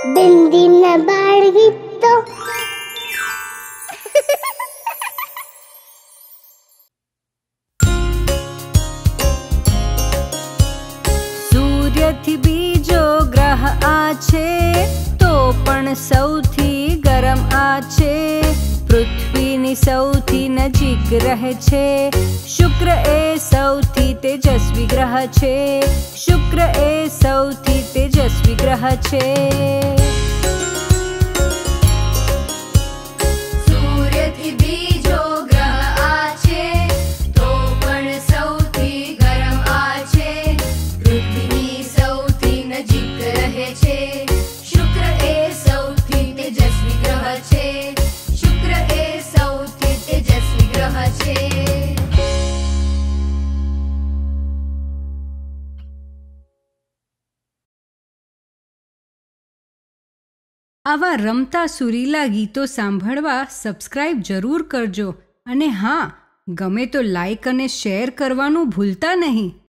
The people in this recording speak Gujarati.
બિંદીના બાળ ગીતો સૂર્યથી બીજો ગ્રહ આ છે, તો પણ સૌથી ગરમ આ છે. પૃથ્વીની સૌથી નજીક રહે છે. શુક્ર એ સૌથી તેજસ્વી ગ્રહ છે. શુક્ર એ સૌથી તેજસ્વી ગ્રહ છે. સૂર્યથી બીજો ગ્રહ આ છે, તો પણ સૌથી ગરમ આ છે. પૃથ્વીની સૌથી નજીક રહે છે. શુક્ર એ સૌથી તેજસ્વી ગ્રહ છે. શુક્ર એ સૌથી તેજસ્વી ગ્રહ છે. આવા રમતા સુરીલા ગીતો સાંભળવા સબસ્ક્રાઇબ જરૂર કરજો. અને હા, ગમે તો લાઈક અને શેર કરવાનું ભૂલતા નહીં.